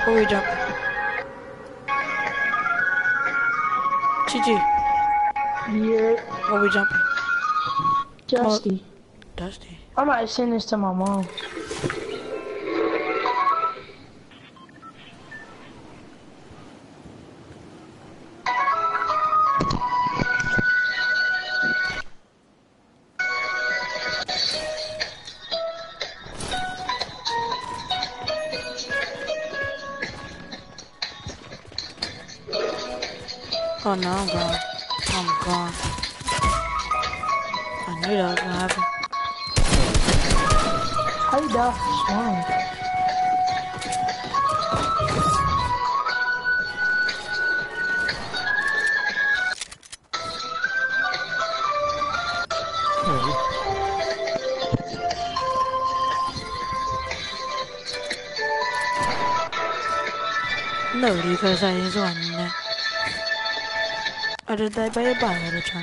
we jumping? GG. Yeah. Where we jumping? Dusty. Dusty. I might send this to my mom. Oh no, I'm gone. I'm gone. I knew that was gonna happen. How you die for swan? No, because I is one. I just died by a bottle trying.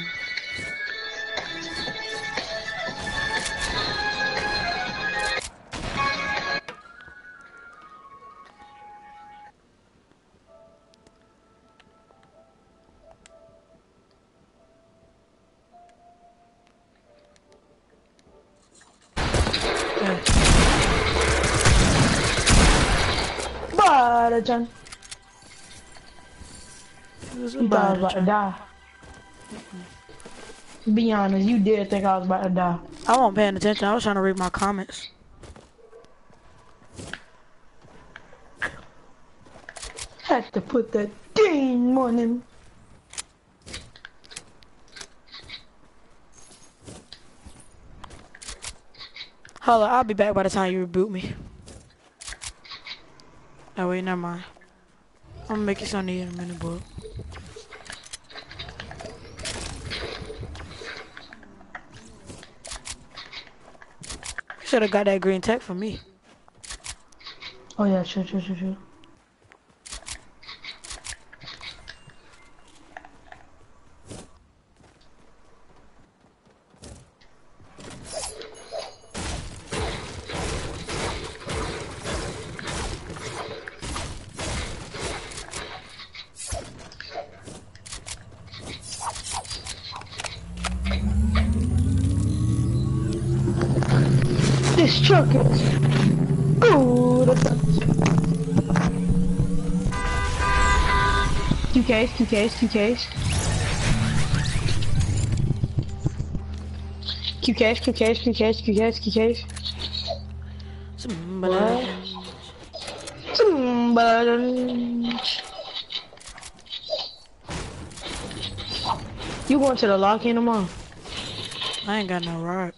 Barajan. It was a You thought I was bottle about to trying. die. Be honest, you did think I was about to die. I wasn't paying attention. I was trying to read my comments. Had to put that dang on him. Hold on, I'll be back by the time you reboot me. Oh wait, never mind. I'm gonna make you something in a minute, boy. You should have got that green tech for me. Oh yeah, sure. This truck is good. QKs. You going to the lock-in tomorrow? I ain't got no rock.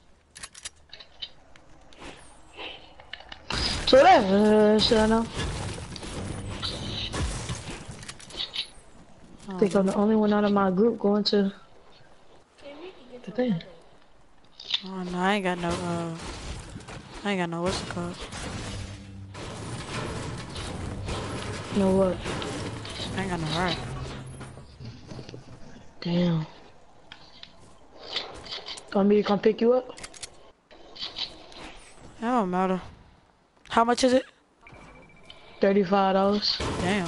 So that, should I know? I think I'm the only one out of my group going to the thing. Oh no, I ain't got no what's it called? You know what? I ain't got no rock. Damn. Want me to come pick you up? It don't matter. How much is it? $35. Damn.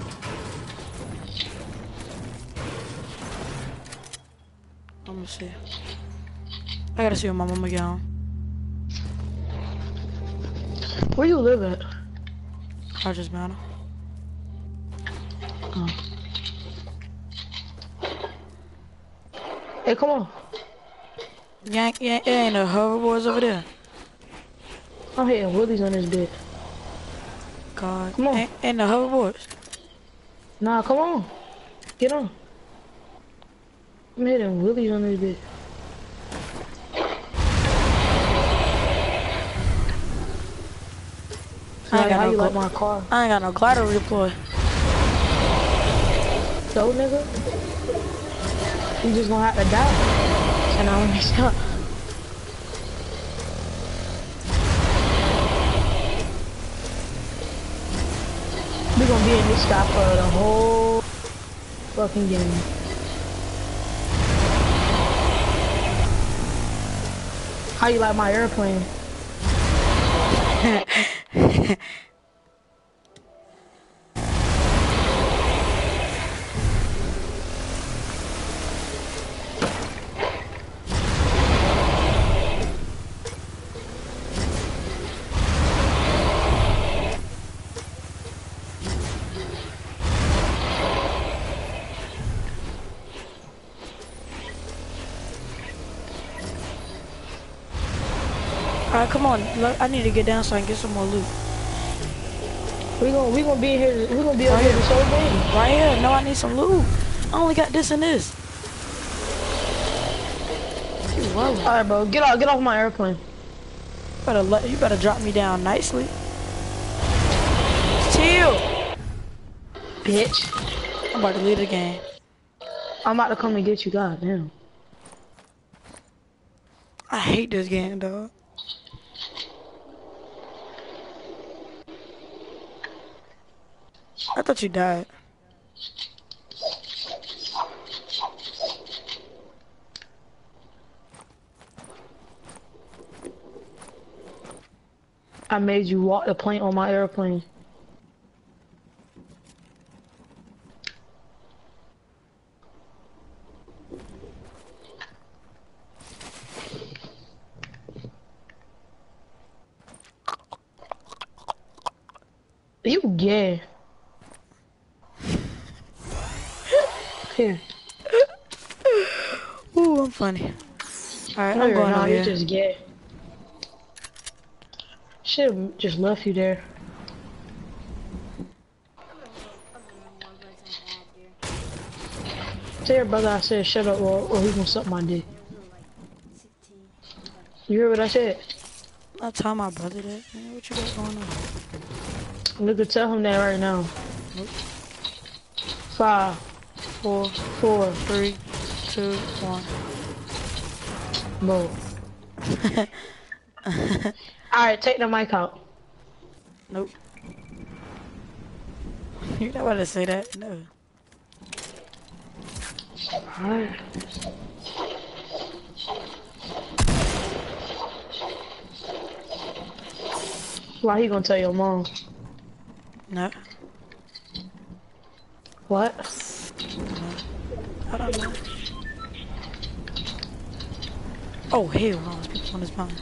Let me see. I gotta see when my mama get home. Where you live at? Rogers Mountain. Oh. Hey, come on. Yeah, it ain't no hoverboards over there. I'm hitting Willie's on this bit. God. Come on. Ain't no hoverboards. Nah, come on. Get on. I'm hitting Willie's on this bit. How you like my car? I ain't got no glider redeploy. So, nigga? You just gonna have to die. And I only stop. We gonna be in this spot for the whole fucking game. How you like my airplane? Alright, come on. Look, I need to get down so I can get some more loot. We gonna be here. We gonna be over here this whole game. Right here. No, I need some loot. I only got this and this. All right, bro. Get off my airplane. You better drop me down nicely. Chill, bitch. I'm about to leave the game. I'm about to come and get you, goddamn. I hate this game, dog. I thought you died. I made you walk the plane on my airplane. You gay. Here. Ooh, I'm funny. Alright, No, I'm going not. over You're here. just gay. Should've just left you there. Tell your brother I said shut up or he gonna suck my dick. You hear what I said? I'll tell my brother that. Man, what you got going on? Look, tell him that right now. Nope. 5, 4, 4, 3, 2, 1. Bro. Alright, take the mic out. Nope. You're not about to say that. No. Alright. Why he gonna tell your mom? No. What? I don't know. Oh, hell no. There's people on this mountain.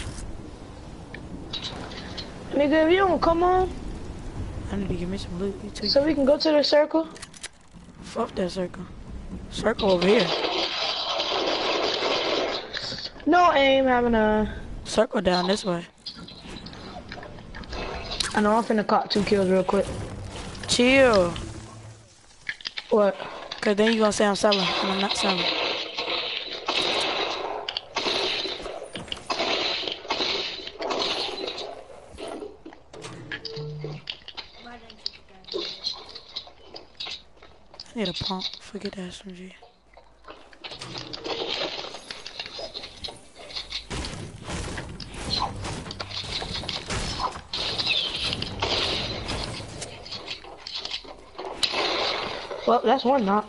Nigga, if you don't come on, I need to give me some loot. You too. so we can go to the circle. Fuck that circle. Circle over here. No aim, having a... Circle down this way. I know, I'm finna caught 2 kills real quick. Chill. What? Cause then you gonna say I'm selling, and I'm not selling. I need a pump. Forget that SMG. Well, that's one knock.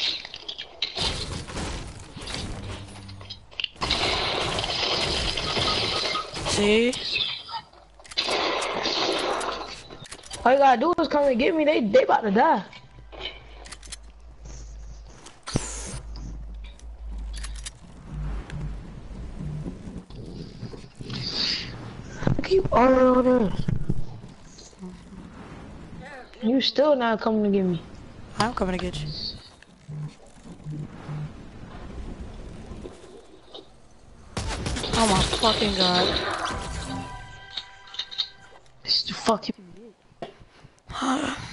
See? All you gotta do is come and get me. They about to die. Keep on over. You still not coming to get me. I'm coming to get you. Oh my fucking god. It's the fucking